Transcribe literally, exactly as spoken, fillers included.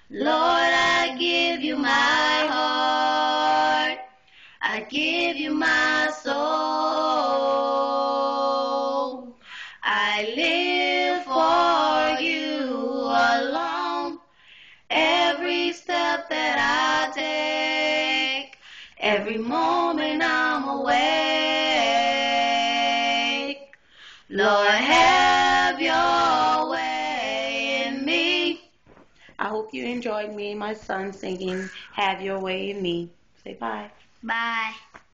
Lord, I give you my heart. I give you my soul. I live for you alone. Every step that I take, every moment I'm awake. Lord, have your way in me. I hope you enjoyed me and my son singing Have Your Way in Me. Say bye. Bye.